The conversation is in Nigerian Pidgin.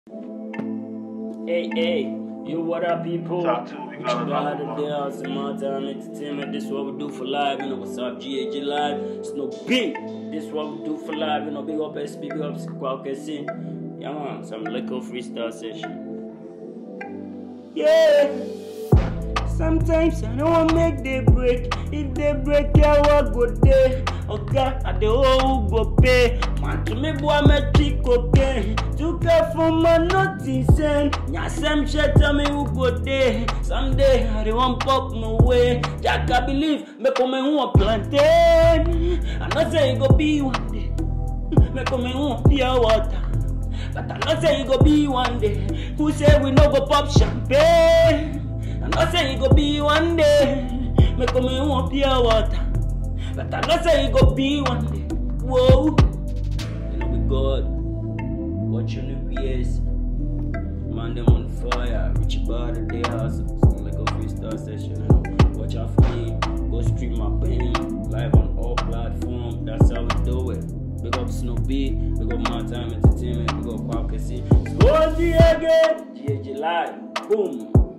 Hey, you what up, people? RichieBadda there, some more time entertainment. This is what we do for live, you know. What's up, WeAreGhG live? Snow This is what we do for live, you know. Big up SP, big up Kwame. Yeah, man, some little freestyle session. Yeah. Sometimes I don't make the break. If they break, I will go there. Okay, I the whole go pay. Man, to me, boy, me trick okay. Took care for my nothing send. Nya some shit tell me who go there. Someday I don't want pop no way. Jack, I believe me come in one plantain. I not say it go be one day. Me come in one pure water. But I not say it go be one day. Who say we no go pop champagne? I'm not saying it go be one day. Me come in one pure water. But I'm not saying it go be one day. Whoa. You know we God. Watching the PS. Man them on fire. RichieBadda there. So make a freestyle session. You know. Watch out for me. Go stream my pain. Live on all platforms. That's how we do it. Big up Snoopy. Big up My Time Entertainment. Big up Kwame. So WeAreGhG. WeAreGhG live. Boom.